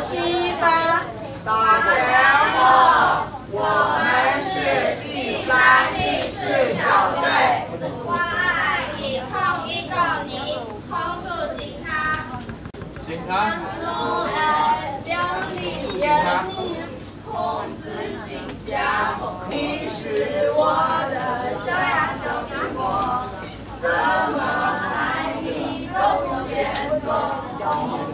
7、8。 大家好，我们是第3系4小队。 关爱以空一个你，空住行他。 行他。 路爱两里烟雾，空自行家。你是我的小呀小苹果，怎么爱你都不嫌多。